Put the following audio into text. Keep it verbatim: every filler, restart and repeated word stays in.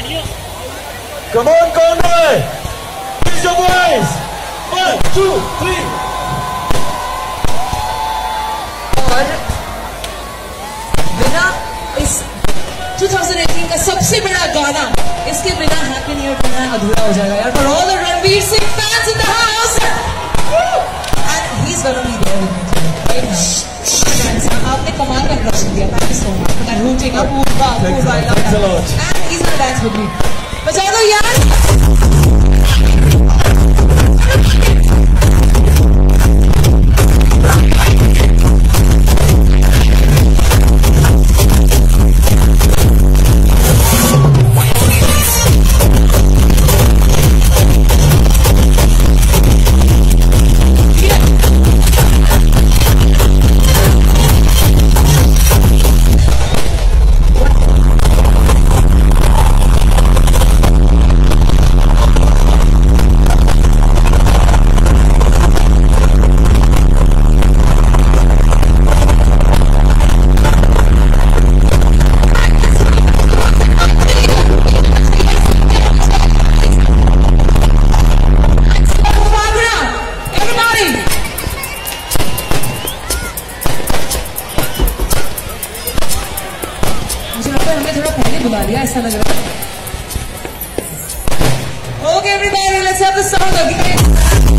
Come on, Conroy! Use your voice! One, two, three! और बिना इस twenty eighteen का सबसे बड़ा गाना, इसके बिना हैप्पी न्यू ईयर करना अधूरा हो जाएगा यार. For all the Ranveer Singh fans in the house, and he's gonna be there with me today. Right now, आपने कमाल का इंट्रोडक्शन दिया. Thank you so much. मैं rooting up, पूरा पूरा I love that. And he's gonna dance with me. बजा दो यार. ऐसा लग रहा है. Okay, everybody, let's have the song again.